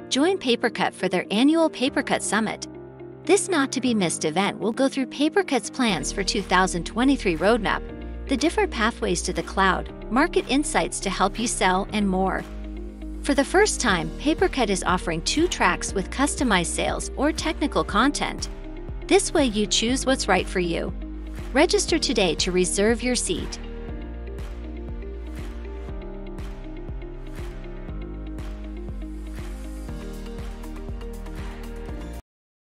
Join Papercut for their annual Papercut Summit. This not-to-be-missed event will go through Papercut's plans for 2023 roadmap, the different pathways to the cloud, market insights to help you sell, and more. For the first time, Papercut is offering 2 tracks with customized sales or technical content. This way you choose what's right for you. Register today to reserve your seat.